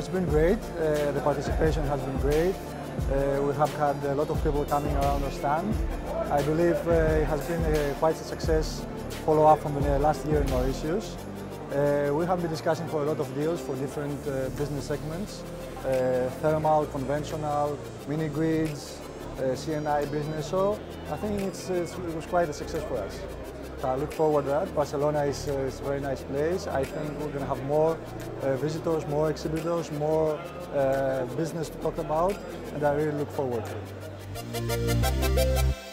it's been great. The participation has been great. We have had a lot of people coming around our stand. I believe it has been quite a success follow-up from the last year in Mauritius. We have been discussing for a lot of deals for different business segments, thermal, conventional, mini-grids, CNI business, so I think it was quite a success for us. I look forward to that. Barcelona is a very nice place. I think we're going to have more visitors, more exhibitors, more business to talk about, and I really look forward to it.